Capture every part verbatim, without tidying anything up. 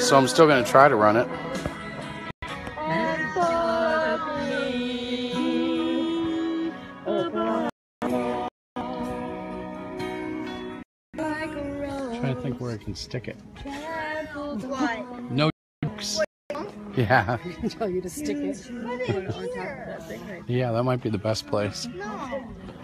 so I'm still going to try to run it. I'm trying to think where I can stick it. What? No jokes. Yeah. I can tell you to stick it. Yeah, that might be the best place. No.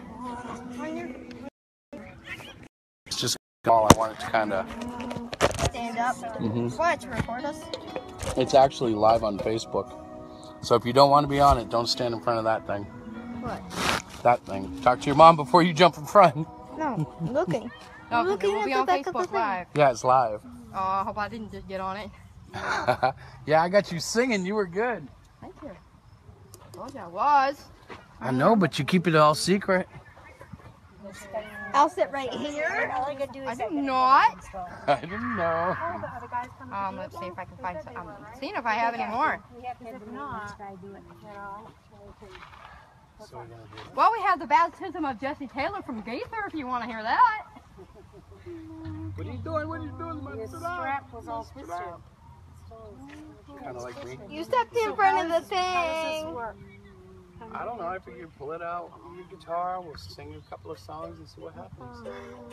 It's just all I wanted to kind of Stand up. Mm-hmm. What? To record us? It's actually live on Facebook. So if you don't want to be on it, don't stand in front of that thing. What? That thing. Talk to your mom before you jump in front. No, I'm looking. No, I'm looking we'll at be the on back of the Facebook thing. Live. Yeah, it's live. Oh, I hope I didn't just get on it. Yeah, I got you singing. You were good. Thank you. I told you I was. I know, but you keep it all secret. I'll sit right here. All I gotta do I is did not. I didn't know. Um, let's see if I can find some. I'm seeing if I have any more. Well, we have the baptism of Jesse Taylor from Gaither, if you want to hear that. What are you doing? What are you doing? Your strap was all twisted. Kind of like me. You stepped in front of the thing. I don't know. I figured pull it out on your guitar. We'll sing a couple of songs and see what happens.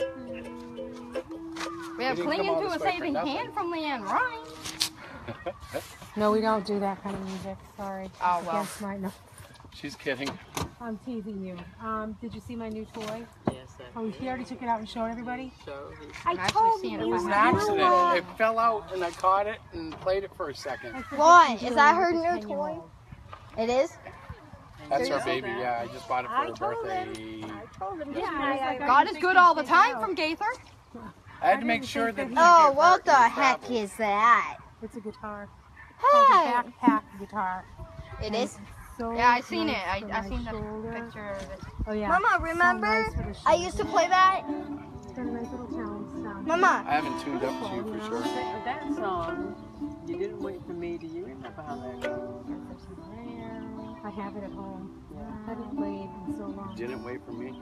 We have We didn't Clinging come all to this a way for Saving nothing. Hand from Leanne Ryan. No, we don't do that kind of music. Sorry. Oh, It's well. against my, no. She's kidding. I'm teasing you. Um, did you see my new toy? Yes, I Oh, he already took it out and showed everybody? so. I'm I actually told seeing you. if It was I an have accident. It fell out and I caught it and played it for a second. What? Is that her new toy? It is? That's our baby. Yeah, I just bought it for her birthday. I told him. Yeah, God is good all the time from Gaither. I had to make sure that. he Oh, didn't get what hurt the in heck travel. is that? It's a guitar. It's Hey! a backpack guitar. It is? So Yeah, I seen it. nice I, for I my seen the shoulder. picture of it. Oh yeah. Mama, So remember? nice for the I used to play that? It's got a nice little tone sound. Mama. I haven't tuned up to you for sure. That song, You Didn't Wait for Me, do you remember how that goes? I have it at home. I haven't played in so long. Didn't wait for me.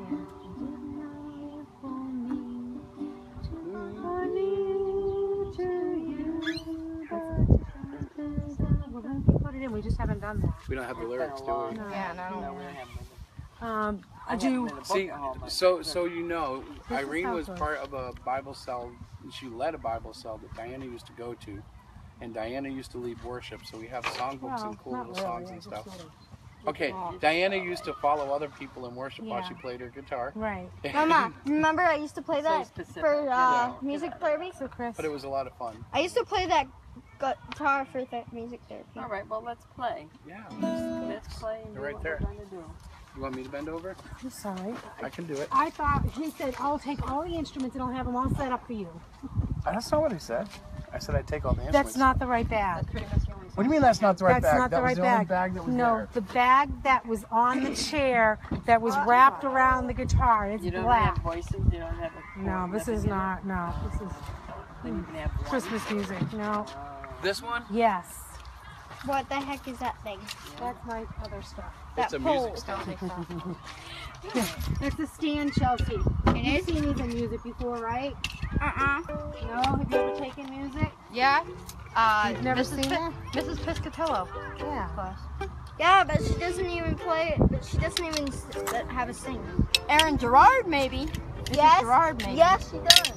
Put it in. We just haven't done that. We don't have the lyrics, do we? Yeah, no. No, we don't have them. Um, I do. See, so so you know, This is Irene how it was goes. part of a Bible cell. She led a Bible cell that Diana used to go to, and Diana used to lead worship. So we have songbooks Well, and cool not little really, songs I and just stuff. sort of- Okay, Diana used to follow other people in worship while Yeah. she played her guitar. Right. Mama, remember I used to play that specific. for uh, Yeah. music therapy? So Chris. But it was a lot of fun. I used to play that guitar for th music therapy. All right, well, let's play. Yeah. Let's play and do They're right what there. we're going to do. You want me to bend over? I'm sorry. I can do it. I thought he said I'll take all the instruments and I'll have them all set up for you. That's not what I said. I said I'd take all the instruments. That's not the right bag. What do you mean that's not the right That's bag? not that the was right the bag. only bag that was no, there. the bag that was on the chair that was wrapped around the guitar. It's You don't black. have voices? You don't have a No, this is not. No, this is Then you can have one. Christmas music. No. This one? Yes. What the heck is that thing? That's my other stuff. It's That a pole. music stand. That's a stand, Chelsea. It You've is? seen these in music before, right? Uh-uh. No? Have you ever taken music? Yeah. Uh, You've never Missus seen Pi- that? Missus Piscatello Yeah. class. Yeah, but she doesn't even play it. But she doesn't even s- have a sing. Aaron Gerard, maybe. Missus Yes. Gerard, maybe. Yes, she does.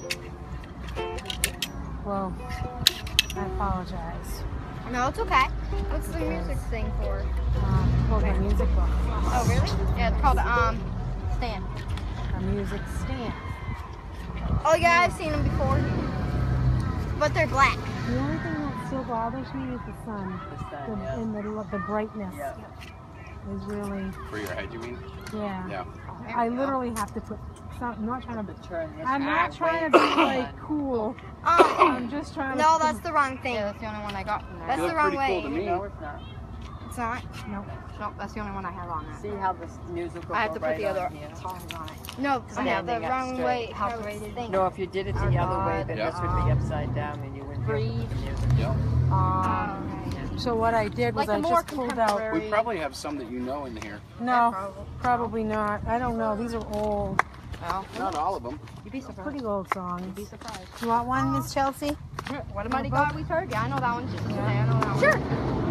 Well, I apologize. No, it's okay. What's the music thing for? Um, hold my music book. Oh, really? Yeah, it's called um, Stand. A music stand. Oh yeah, I've seen them before. But they're black. The only thing that still bothers me is the sun. The The, sun, yeah. and the, the brightness Yeah. is really, For your head, you mean? yeah. Yeah. I literally have to put some, I'm not trying to, But turn this I'm not way. trying to be like cool. Um, I'm just trying to. no, that's the wrong thing. Yeah, that's the only one I got from there. That's You the look wrong pretty way. cool to me. No, it's not. It's not. No. Nope, that's the only one I have on there. See how this music will I have go to put right the other on here? songs on it. No, because I have the Standing up wrong straight. way. How how it's rated? thing. No, if you did it the other way, then Yeah. this would be upside down and you wouldn't be able to put the music. Yeah. Um, So what I did was like I the more just pulled out. contemporary. We probably have some that you know in here. No, probably. probably not. I don't know. These are old. Well, Not all of them. you'd be surprised. Pretty old songs. You'd be surprised. You want one, Miss Chelsea? What a mighty God we serve. Yeah, I know that one. Yeah. Yeah, I know that one. Sure.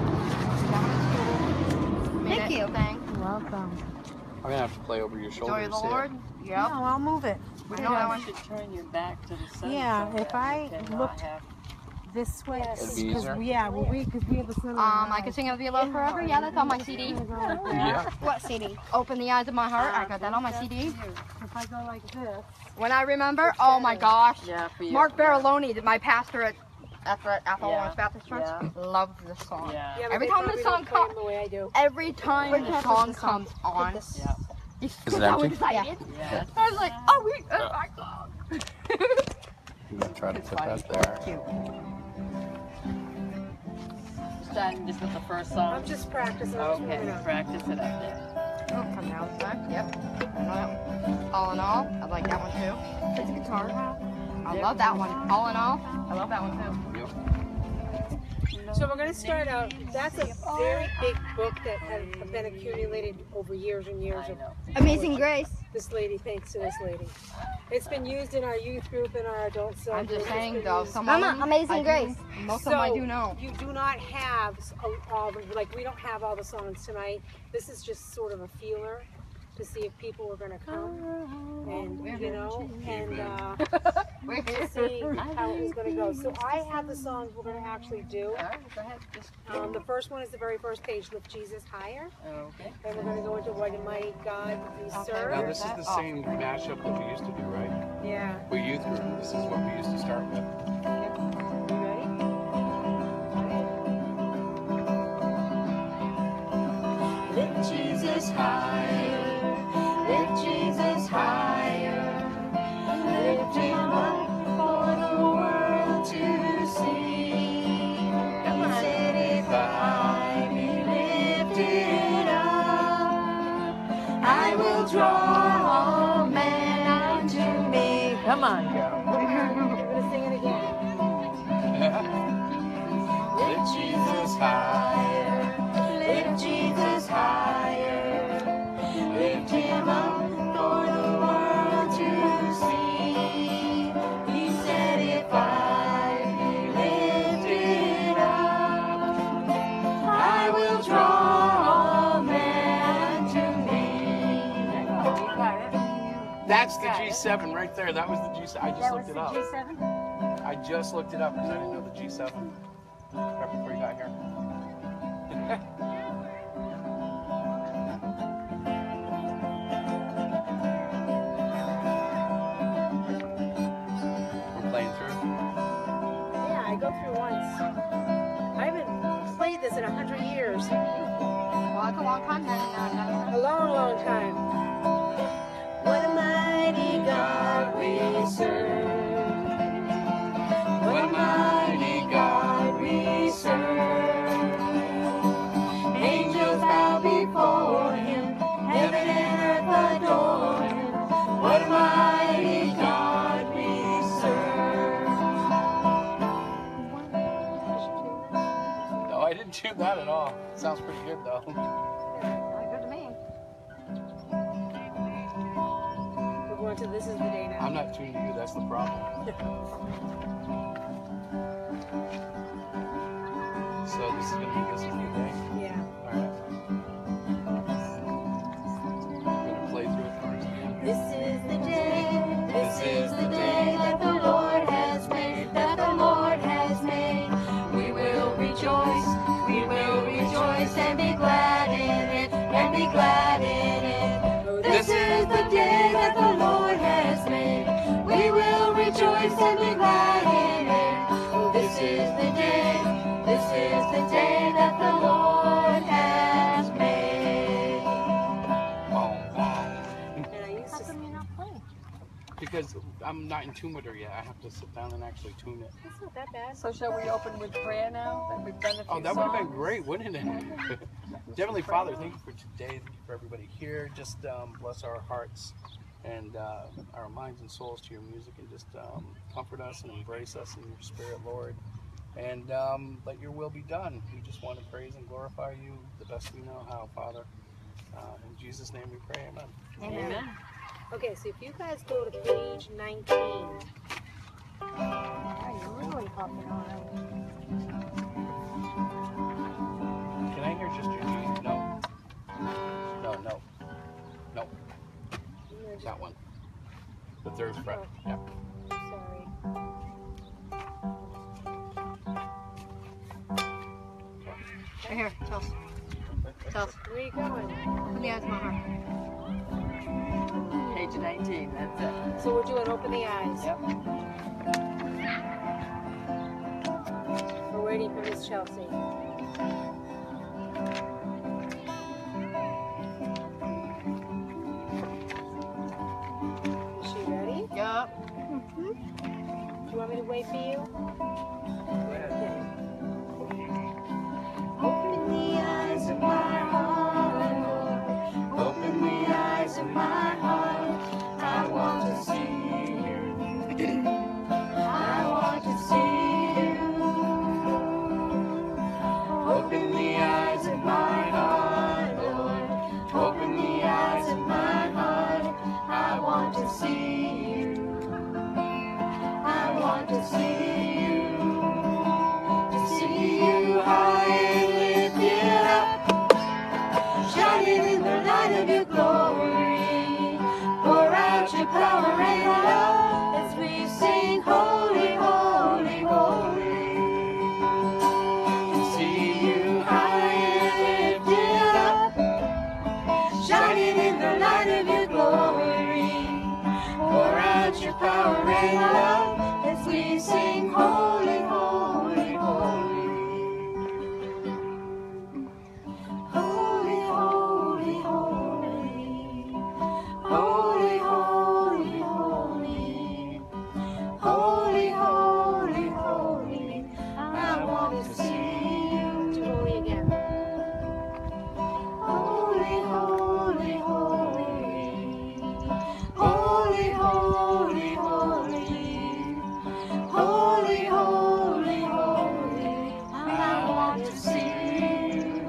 That one's cool. Thank you. Thing. You're welcome. I'm gonna have to play over your shoulder. Joy of to the see it. Lord. Yep. No, I'll move it. I know that You one. should turn your back to the sun. Yeah, so if that I you cannot looked have- this way. It'd be Because easier. yeah, well, we because we have a sun. Um, I can sing It'll Be Love Forever. Yeah, that's on my C D. Yeah. What C D? Open the Eyes of My Heart. I got that on my C D. If I go like this. When I remember, oh my gosh. Yeah, for you. Mark Baraloni, my pastor at at Athol Yeah. Baptist Church, Yeah. loves this song. Yeah. Yeah, but Every they time the probably song don't play 'em comes, the way I do. every time What the happens song to the song? comes on, Yeah. he's Is it so empty? excited. Yeah. I was like, oh, we, oh my God. I'm gonna try to It's put fine. that there. Cute. Starting just with the first I'm song. just practicing. I'm just Okay, warming up. practice it up there. Oh, come down this time. Yep. I know that one. All in all, I like that one too. It's a guitar. I love that one. All in all, I love that one too. Yep. So we're going to start out. That's a very big book that has been accumulated over years and years. I Of know. Amazing Grace. this lady, thanks to this lady. It's been used in our youth group and our adult cell I'm group. just It's saying been though, used- some of Mama, them, Amazing I do- Grace. most of them I So, do know. You do not have s- a- all the, like we don't have all the songs tonight. This is just sort of a feeler to see if people were going to come and, you know, and uh, to see how it was going to go. So I have the songs we're going to actually do. All right, go ahead. Just, Um, the first one is the very first page, Lift Jesus Higher. okay. And we're going to go into What a Mighty God We Serve. Now this is the same mashup that we used to do, right? Yeah. We youth group. This is what we used to start with. You ready? Lift Jesus higher, lift Jesus higher, lift him up for the world to see. He said if I be lifted up, I will draw all men unto me. Come on, girl. We're going to sing it again. Lift Jesus higher, lift Jesus higher, lift him up for the world to see. He said if I be lifted up, I will draw all men to me. That's the G seven right there. That was the G seven. I just That looked was it up. the G seven? I just looked it up because I didn't know the G seven right before you got here. We're playing through. Yeah, I go through once. I haven't played this in a hundred years. Well, that's a long time then. uh, A long, long time. What a mighty God we serve. What a mighty God we serve. Angels bow before him, heaven and earth adore him. What a mighty God we serve. No, I didn't tune that at all. Sounds pretty good though. Sounds good to me. We're going to This Is the Day now. I'm not tuned to you. That's the problem. So this is gonna be this is the day. Yeah. All right. I'm gonna play through it first. This is the day, this is the day that the Lord has made, that the Lord has made. We will rejoice, we will rejoice and be glad in it, and be glad in it. This is the day that the Lord has made. We will rejoice and be glad in it. This is the day, this is the day that the Lord has made. Boom, boom. And I used to Because I'm not in tune with her yet. I have to sit down and actually tune it. It's not that bad. So shall we open with prayer now? That we've done a few Oh, that would have been songs? great, wouldn't it? Definitely, Father, thank you for today. Thank you for everybody here. Just um, bless our hearts and uh, our minds and souls to your music, and just um, comfort us and embrace us in your spirit, Lord. And um, let your will be done. We just want to praise and glorify you the best we know how, Father. Uh, in Jesus' name we pray, amen. Amen. Okay, so if you guys go to page nineteen. Oh, you're really hopping on. Can I hear just your G? No. No, no. No. That one. The third fret. Yeah. Sorry. Right here, tell us. Tell us. Where are you going? Open the eyes of my heart. Page nineteen, that's it. So we're doing open the eyes. Yep. We're waiting for Miss Chelsea. Is she ready? Yup. Do you want me to wait for you? Okay. Open the eyes of my heart, Lord. Open the eyes of my heart. I want to see you. I want to see you. Open the eyes of my heart, Lord. Open the eyes of my heart. I want to see you. I want to see you. To see you high and lifted up, shining in the light of your glory. Pour out your power and love as we sing, holy, holy, holy. To see you high and lifted up, shining in the light of your glory. Pour out your power and love as we sing, holy, holy, holy. Holy, holy, holy. Holy, holy, holy. Holy, holy, holy. I want to see you. Do holy again. Holy, holy, holy. Holy, holy, holy. Holy, holy, holy. I want to see you.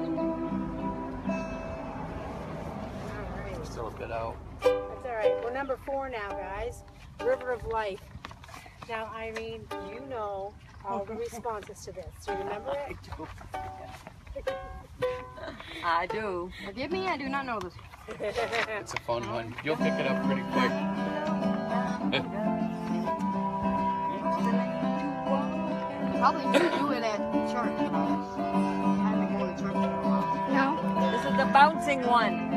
All right. We're still a bit out. That's all right. We're number four now, guys. River of Life. Now, Irene, you know all the responses to this. Do you remember it? I do. Forgive me, I do not know this. It's a fun one. You'll pick it up pretty quick. Probably should do it at church. but I haven't been going to church in a while. No, this is the bouncing one.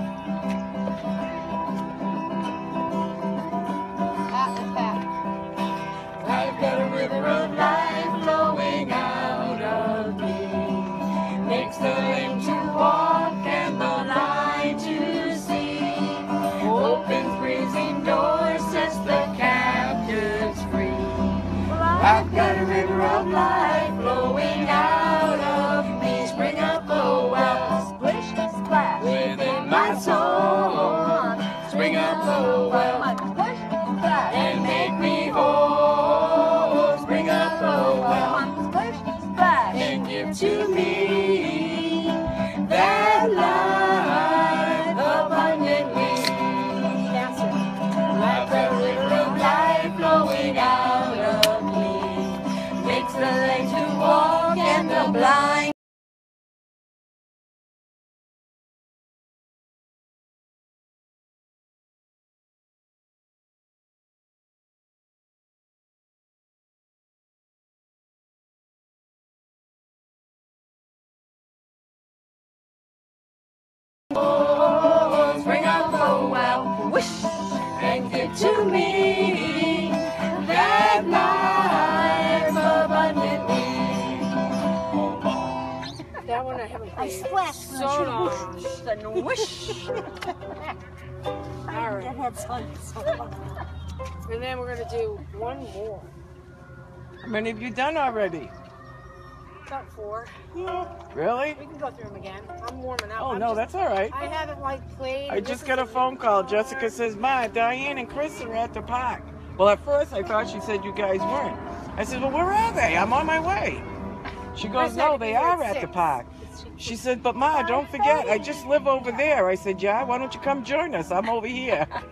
Pat and pat. I've got a river of life flowing out of me. Makes the lame to walk and the blind to see. Opens breezy doors, sets the captives free. I've got a river of life flowing out of me. Spring up a well, splish, splash, within my soul. Spring up a well, splish, splash, and make me whole. Spring up a well, splish, splash, and give to me that life abundantly. That's it. I've got a river of life flowing out of me. Makes the lame to walk and the blind. Oh, spring up a well, wish, and give to me that life abundantly. That one I haven't I played splashed so long. And whoosh. All right. That had so, so long. And then we're going to do one more. How many have you done already? About four. Really? We can go through them again. I'm warming up. Oh, I'm no, just- that's all right. I haven't like played. I This just is got a the- phone call. Jessica says, Ma, Diane and Chris are at the park. Well, at first I thought she said you guys weren't. I said, well, where are they? I'm on my way. She goes, Chris had no, to be they here are at at the six. park. She said, but Ma, don't forget, I just live over there. I said, yeah, why don't you come join us? I'm over here.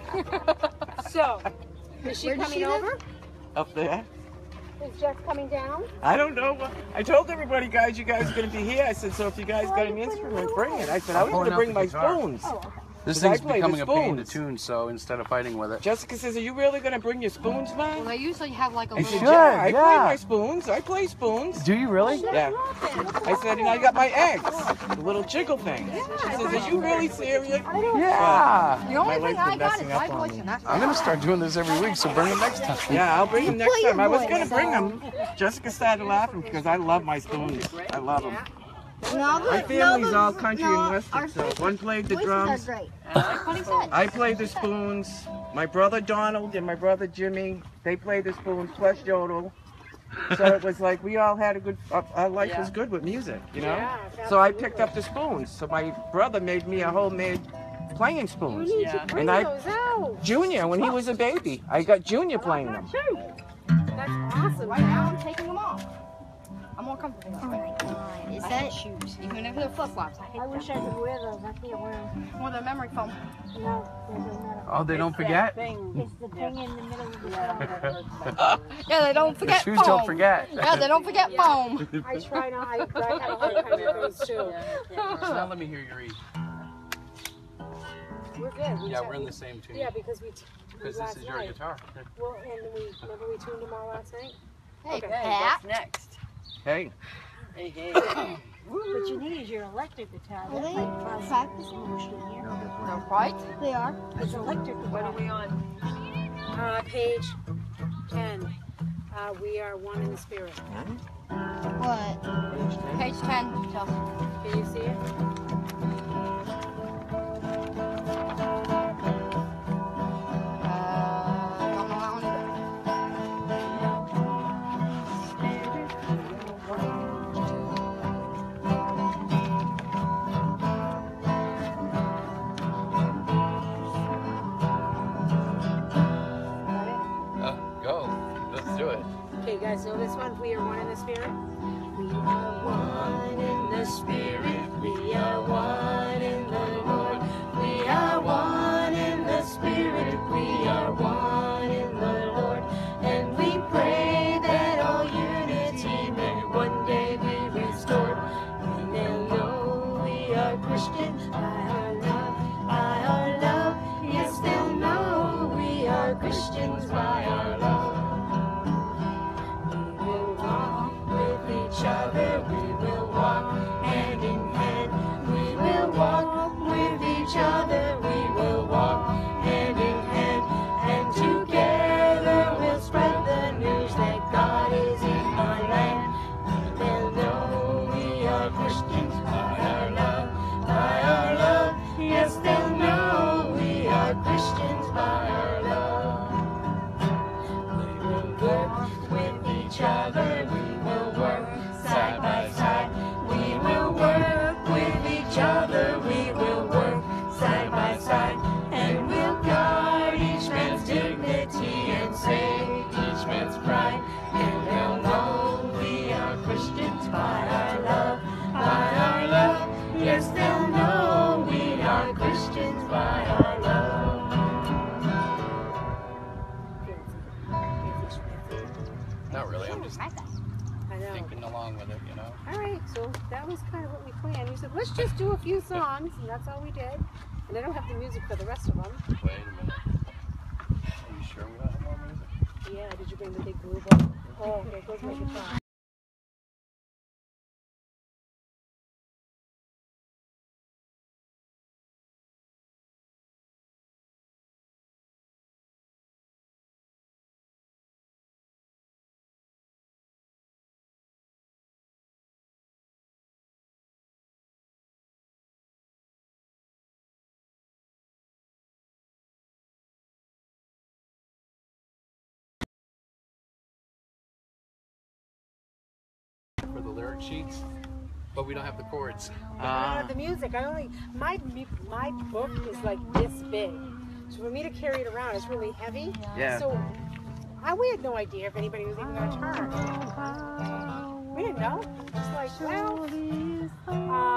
So, is she Where does coming she live? over? Up there. Is Jeff coming down? I don't know. I told everybody, guys, you guys are going to be here. I said, so if you guys got an instrument, bring it. I said, I was going to bring my spoons. This I thing's play the becoming a pain to spoons. tune, so instead of fighting with it. Jessica says, are you really going to bring your spoons, Well, man? they usually have like a I little. said, should, yeah, I play yeah. my spoons. I play spoons. Do you really? Yeah. I said, and I got my eggs. The little jiggle thing. She says, are you really serious? Yeah. The only My thing wife's I been got is messing up my on voice, me. and that's I'm gonna start doing this every week, so bring them next time. Yeah, I'll bring them next Play your time. I was voice, going to bring so- them. Jessica started laughing because I love my spoons. I love them. No, My the- family's no, all the- country no, and western, our so one played the voices drums. are great. what he said. I play the spoons. My brother Donald and my brother Jimmy, they play the spoons plus yodel. So it was like we all had a good, uh, our life was good with music, you know? Yeah, So I picked up the spoons. So my brother made me a homemade playing You spoons. need to bring And I- those out. Junior, when he was a baby, I got Junior playing them. That's awesome. Right now, I'm taking them off. I'm more comfortable. Oh my god. Is I that hate shoes, even if they're flip flops. I hate I wish I could wear those. I can't wear them. them. Or the memory foam. No, they don't matter. Oh, they don't forget? It's the thing in the middle of the phone. Yeah, they don't The forget shoes foam. don't forget. Yeah, they don't forget foam. I try not. I, I have a hard time with those too. So now let me hear you read. We're good. We Yeah, t- we're in the same tune. Yeah, because we. T- Because this last is your night. guitar. Well, and we remember we tuned them all last night. Hey, Okay. Pat. Next. Hey, Hey, hey. What you need is your electric guitar. Are That's they like practicing? They're right. They are. It's electric What guitar. are we on? Uh, page ten. Uh, we are one in the spirit. What? Page ten. Chelsea. Can you see it? Uh, don't know that one either. Uh, go. Let's do it. Okay, guys, know this one? We are one in the spirit. We are one in the Spirit. We are one in the Lord. We are one in the Spirit. We are one in the Lord. And we pray that all unity may one day be restored. And they'll know we are Christians by our love, by our love. Yes, they'll know we are Christians by our love. We will walk with each other. We will walk hand in hand. We will walk with each other. We will walk hand in hand. And together we'll spread the news that God is in our land. And they'll know we are Christians by our love, by our love. Yes, they'll know we are Christians by our love. We will work with each other. We will work side by side. We will work with each other. We will work side by side. And we'll guard each man's dignity and save each man's pride. And they'll know we are Christians by our love, by our love. Yes, they'll know we are Christians by our love. Not really. I'm just I know. thinking along with it, you know. All right, so that was kind of what we planned. We said, let's just do a few songs, and that's all we did. And I don't have the music for the rest of them. Wait a minute. Are you sure we don't have more music? Yeah, did you bring the big blue book? Oh, there goes my guitar. For the lyric sheets, but we don't have the chords. I don't have the music. I only my mu- my book is like this big, so for me to carry it around, it's really heavy. Yeah. So I we had no idea if anybody was even going to turn. We didn't know. It's like, well,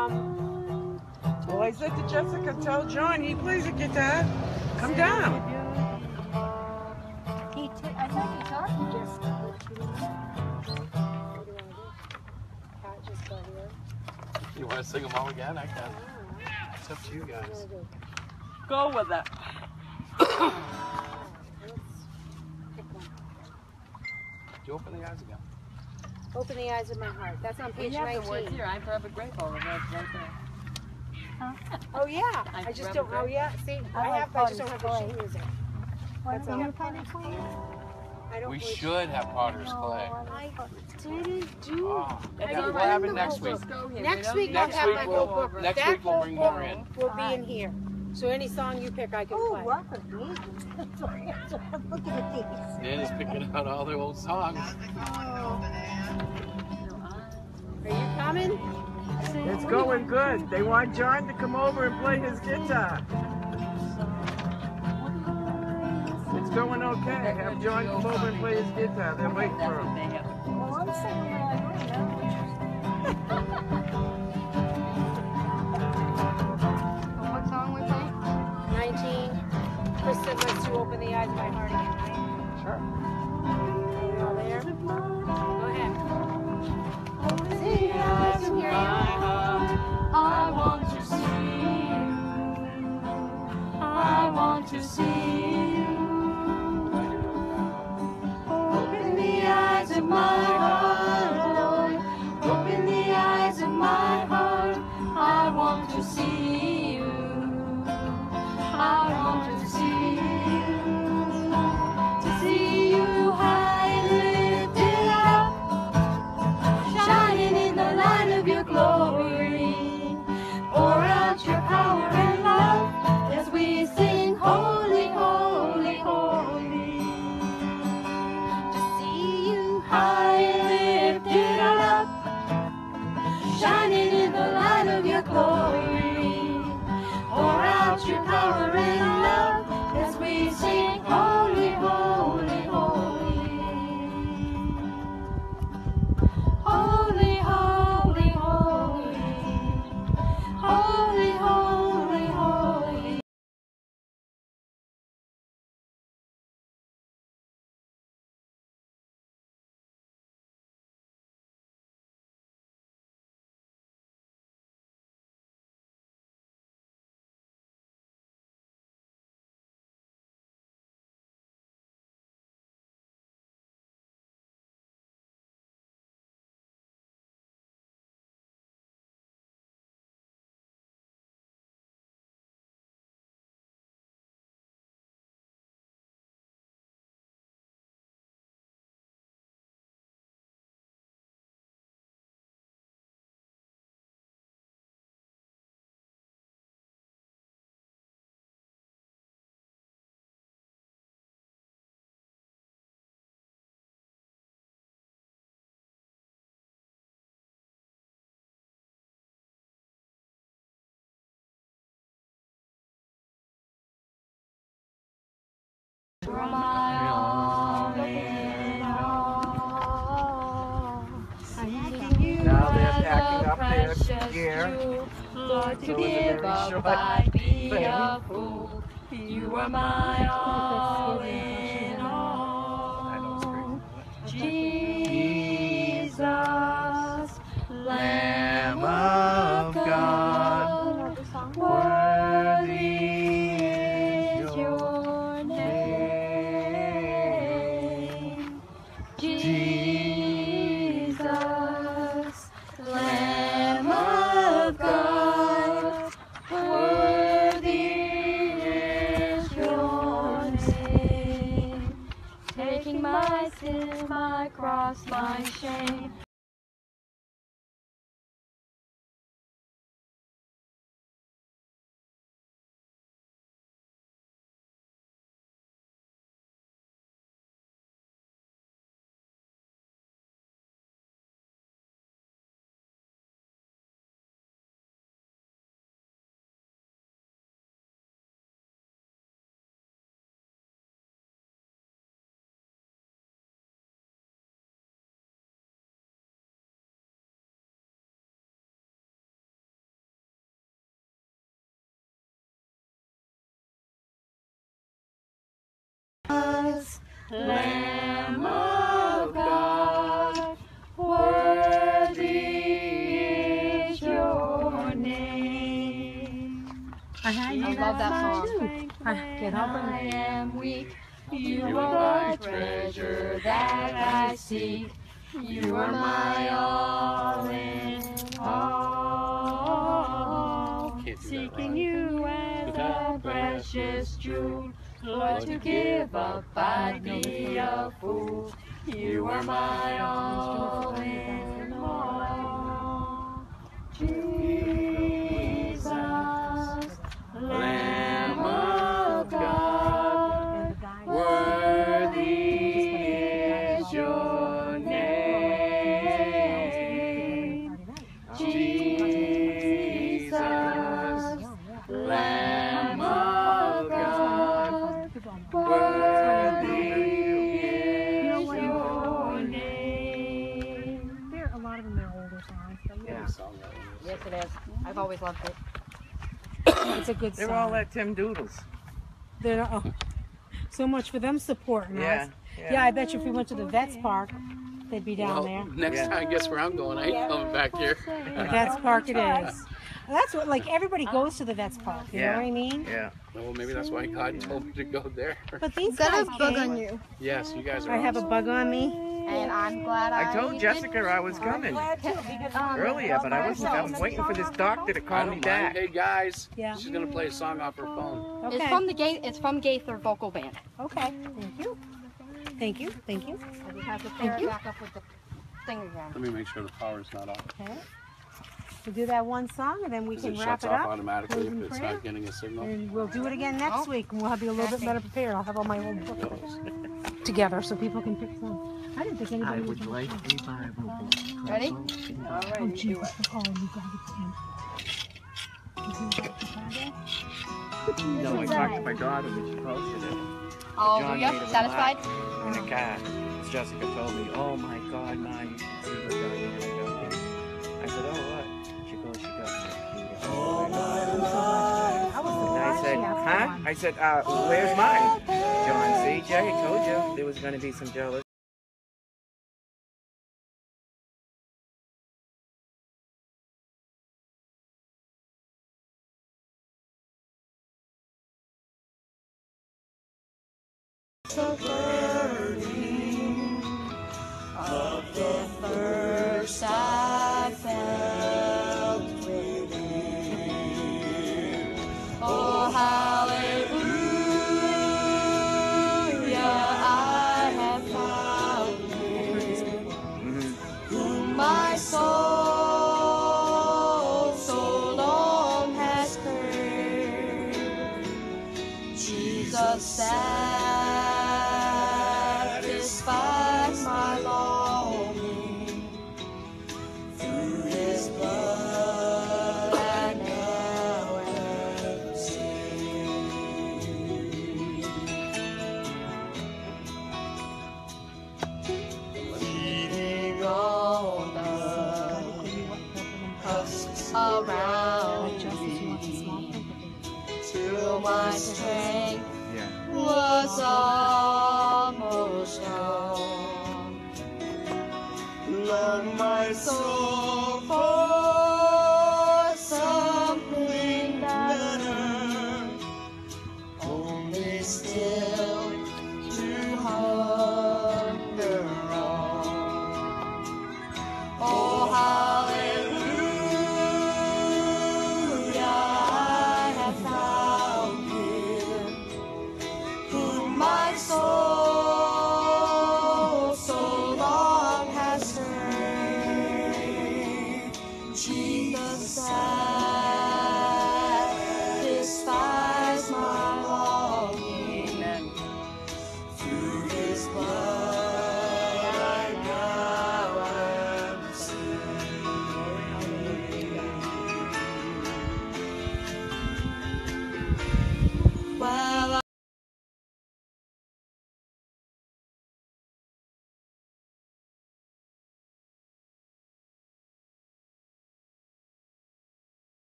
um, Well, I said to Jessica, tell John he plays a guitar. Come down. want to sing them all again? I can. It's up to you guys. Go with it. Did you open the eyes again? Open the eyes of my heart. That's on page We have the words nineteen. here. I'm forever grateful. The words right there. Oh yeah. I'm I just forever don't. Oh grateful. yeah. See, I, like have. I just don't have Potter's the sheet music. That's all. I don't. We wish- should have Potter's Clay. I didn't do. Oh, I yeah, didn't we'll have do it the next whole week. book. Go here. Next We don't week need I'll Next have week my we'll- whole book. next That week we'll whole bring book more in. will be in here. So any song you pick, I can Oh, play. look at these. Look at these. Nan is picking out all the old songs. Are you coming? It's going good. They want John to come over and play his guitar. It's going okay. Have John come over and play his guitar. They're waiting for him. They have the Well, I'm singing right What song we playing? nineteen. Krista wants to open the eyes of my heart again, right? Sure. Are we all there? Go ahead. the eyes of my heart. I want to see you. I want to see you. Open the eyes of my heart, Lord. Open the eyes of my heart. I want to see you. I want to see you. To see you high and lifted up, shining in the light of your glory. Pour out your power and love as we sing holy, holy, holy. To see you high and lifted up, shining in the light of your glory. Pour out your power and love as we sing holy, holy, holy. Holy, holy, holy. Holy, holy, holy. You are my all in all. Seeking you Now they're as packing a up their precious gear. jewel. Lord, to So it's a give very up, short I'd be thing. a fool. You are my all in I know it's all. great. Jesus, Lamb of God, worthy is your name. Jesus, Lamb of God, worthy is your name. Taking my sin, my cross, my shame. Lamb of God, worthy is your love that song. I can't help I it. am weak. You are my treasure that I seek. You are my all in all. Can't do that Seeking right. you as a precious jewel. Lord, to give up, I'd be a fool. You are my all in all. Jesus, Lamb of God, worthy is your name. Jesus, Lamb of God, worthy is your name. There, a lot of them are older songs. But Yeah. Song that one is. Yes, it is. I've always loved it. it's a good They're song. all at Tim Doodles. They're not, oh, so much for them supporting Yeah. us. Yeah, I bet you if we went to the Vets Park, they'd be down Well, there. next Yeah. time, guess where I'm going? I ain't coming back here. The Vets Park it is. That's what, like, everybody goes to the Vets Park, you Yeah. know what I mean? Yeah. Well, maybe that's why God told me to go there. But these Got guys a bug came. on you. Yes, you guys are I have a awesome. bug on me. And I'm glad I I told did. Jessica I was coming earlier, but I wasn't. I was waiting for this doctor to I call don't me mind. back. Hey guys, Yeah. she's gonna play a song off her phone. Okay. It's from the Gaith. It's from Gaither Vocal Band. Okay. Thank you. Thank you. Thank you. I just have to pair it back up with the thing again. Let me make sure the power's not off. Okay. We'll do that one song and then we Because can it wrap shuts it off up. automatically close if in it's prayer. not getting a signal. And we'll do it again next Oh. week and we'll have you a little bit better prepared. I'll have all my old books together so people can pick some. I didn't think anybody was like revival. Ready? Oh, Jesus, for calling you guys again. No, I talked to my daughter when she posted it All John of you made it satisfied? in the car. Jessica told me, "Oh my God, Ma, you should see what Diana got." I said, "Oh what?" She goes, "She got my computer." I was And I surprised said, she asked "Huh?" for one. I said, uh, "Where's mine?" John, see, Jay, I told you there was going to be some jealous. The burning of the thirst I felt within. Oh, hallelujah, I have found Him, whom my soul so long has heard. Jesus satisfies my longing through His blood I now am saved. Feeding on the husks around me till my strength Yeah. was almost gone. Long my soul for something better, only still to hunger on. Oh, hallelujah, I have found Him, whom my soul so long has served.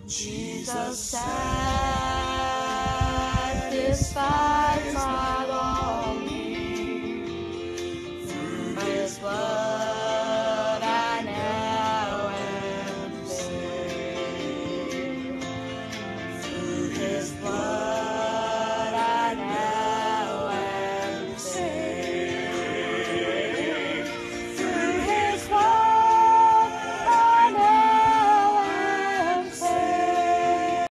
Jesus satisfies my longing. Through his blood I now am saved. Through his blood I now am saved. Through his blood I now am saved.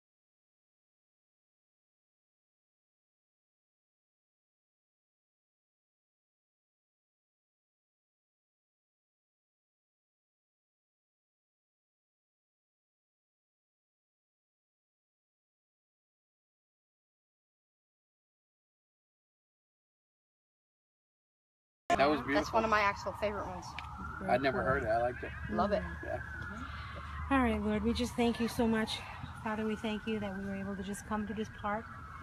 That was beautiful. That's one of my actual favorite ones. I'd never heard it. I liked it. Love it. Yeah. All right, Lord, we just thank you so much. Father, we thank you that we were able to just come to this park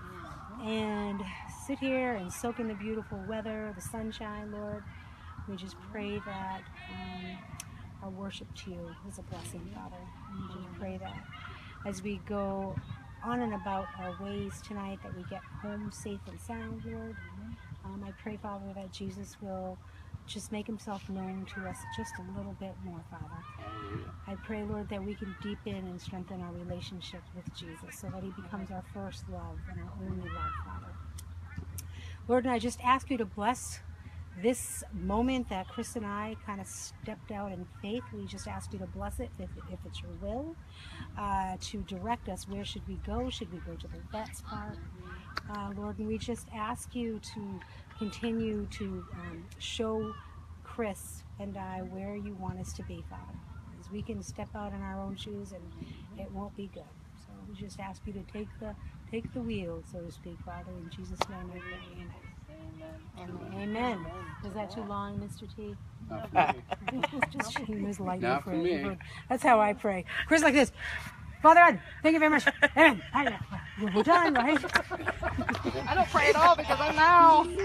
and sit here and soak in the beautiful weather, the sunshine, Lord. We just pray that um, our worship to you is a blessing, Father. We just pray that as we go on and about our ways tonight, that we get home safe and sound, Lord. Um, I pray, Father, that Jesus will just make himself known to us just a little bit more, Father. Hallelujah. I pray, Lord, that we can deepen and strengthen our relationship with Jesus so that he becomes our first love and our only love, Father. Lord, and I just ask you to bless this moment that Chris and I kind of stepped out in faith. We just ask you to bless it if, if it's your will, uh, to direct us. Where should we go? Should we go to the vet's park? Uh, Lord, and we just ask you to continue to um, show Chris and I where you want us to be, Father. As we can step out in our own shoes and it won't be good. So we just ask you to take the take the wheel, so to speak, Father. In Jesus' name I pray. Amen. Amen. Amen. Was that too long, Mister T? Not for me. Just he was like Not for me. That's how I pray. Chris, like this. Father God, thank you very much. Amen. We're done, right? I don't pray at all because I'm now. Did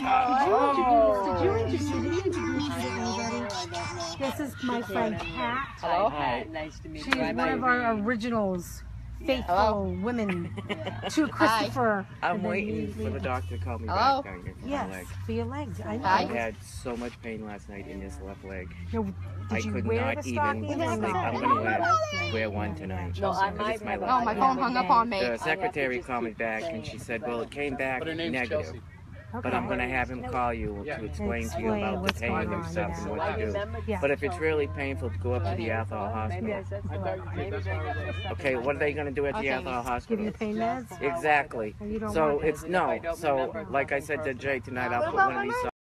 you introduce, did you introduce you to anybody? This is my friend Pat. Hello. Hi, nice to meet She's you. I'm one of our Irene. originals, faithful Hello. women to Christopher. I'm And then waiting you- for the doctor to call me Hello? back down here for my Yes, leg. for your legs. I know. Hi. I had so much pain last night in this left leg. No, I did you could wear not the even stockings sleep. or I'm not? gonna wear, wear one tonight. No, I because might it's my have a- left No, my leg. phone hung up on me. The I have to secretary just called me keep back saying and she it, said, but well, I- it came back But her name's negative. Chelsea. But I'm going to have him call you Yeah. to explain to you Explain about the what's pain going and on, stuff yeah. and I what to do. remember. Yeah. But if it's really painful, go up to the Athol Maybe hospital. I said so. I thought you did. Maybe That's they why I was got like- mixed up. Okay, what are they going to do at the Okay. Athol Give you hospital? the pain meds? Exactly. Well, you don't So want it's If I no. don't So remember like I said to something Jay tonight, I'll What put about one of my these